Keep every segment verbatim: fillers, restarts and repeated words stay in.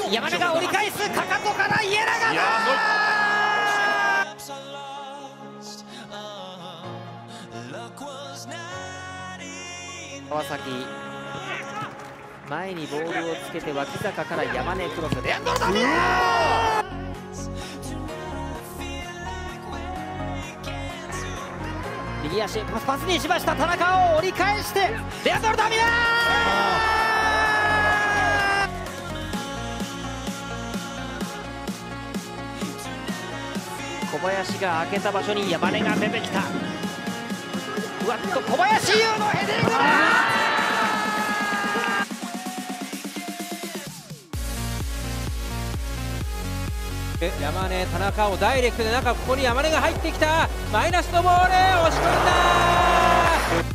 山根が折り返す、かかとから家長だ。川崎前にボールをつけて脇坂から山根クロス、レアンドロダミア右足パスにしました。田中を折り返してレアンドロダミア小林が開けた場所に山根が出てきた。ふわっと小林優のヘディングだ。 山根、田中をダイレクトで中、ここに山根が入ってきた。マイナスのボール押し込んだ。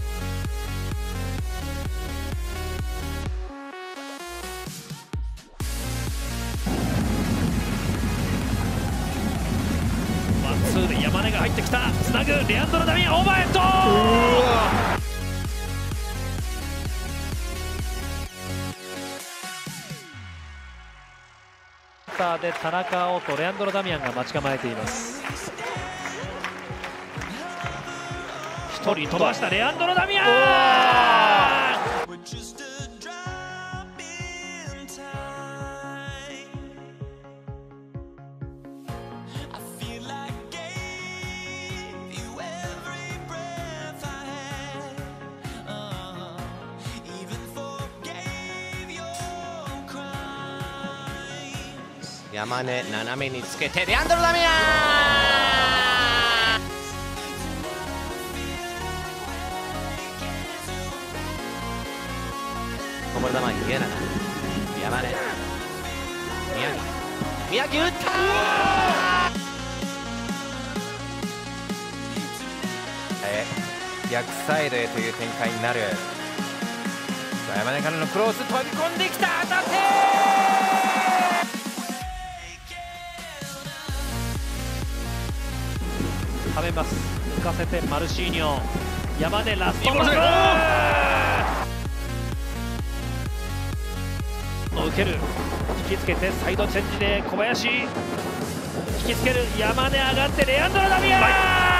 ワンツーで山根が入ってきた。つなぐレアンドロ・ダミアン、オーバーヘッド。で田中碧とレアンドロ・ダミアンが待ち構えています。一人飛ばしたレアンドロ・ダミアン。 山根斜めにつけてレアンドロ・ダミアン。こぼれ球に家長、山根、宮城宮城打ったー。 え逆サイドへという展開になる。さあ山根からのクロス飛び込んできた。当たって食べます。浮かせてマルシーニョ、山根ラストブロック受ける、引きつけてサイドチェンジで小林引きつける、山根上がってレアンドロ・ダミアン。